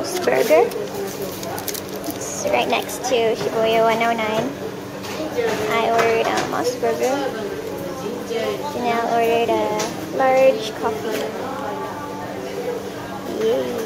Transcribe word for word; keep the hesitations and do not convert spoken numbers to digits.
M O S burger. It's right next to Shibuya one oh nine. I ordered a M O S burger. Janelle ordered a large coffee. Yay!